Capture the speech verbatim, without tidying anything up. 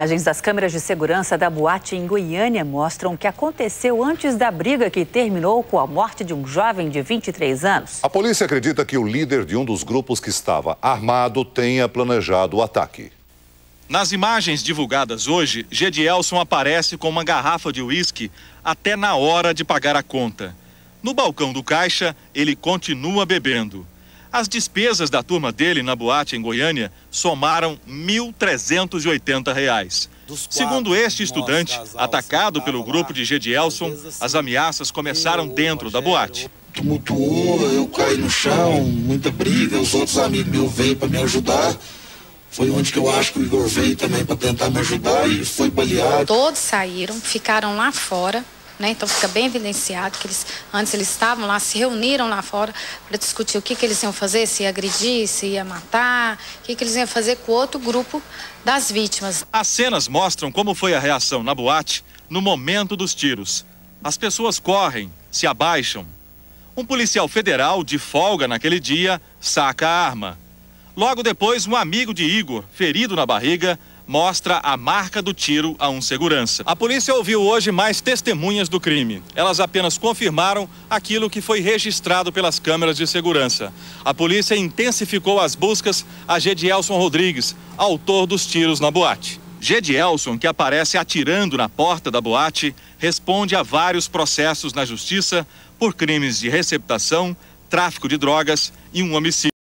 Imagens das câmeras de segurança da boate em Goiânia mostram o que aconteceu antes da briga que terminou com a morte de um jovem de vinte e três anos. A polícia acredita que o líder de um dos grupos que estava armado tenha planejado o ataque. Nas imagens divulgadas hoje, Gedielson aparece com uma garrafa de uísque até na hora de pagar a conta. No balcão do caixa, ele continua bebendo. As despesas da turma dele na boate em Goiânia somaram mil trezentos e oitenta reais. Segundo este estudante, atacado pelo grupo de Gedielson, as ameaças começaram dentro da boate. Tumultuou, eu caí no chão, muita briga, os outros amigos meus veio para me ajudar. Foi onde que eu acho que o Igor veio também para tentar me ajudar e foi baleado. Todos saíram, ficaram lá fora. Né? Então fica bem evidenciado que eles, antes eles estavam lá, se reuniram lá fora para discutir o que, que eles iam fazer, se ia agredir, se ia matar, o que, que eles iam fazer com o outro grupo das vítimas. As cenas mostram como foi a reação na boate no momento dos tiros. As pessoas correm, se abaixam. Um policial federal, de folga naquele dia, saca a arma. Logo depois, um amigo de Igor, ferido na barriga, mostra a marca do tiro a um segurança. A polícia ouviu hoje mais testemunhas do crime. Elas apenas confirmaram aquilo que foi registrado pelas câmeras de segurança. A polícia intensificou as buscas a Gedielson Rodrigues, autor dos tiros na boate. Gedielson, que aparece atirando na porta da boate, responde a vários processos na justiça por crimes de receptação, tráfico de drogas e um homicídio.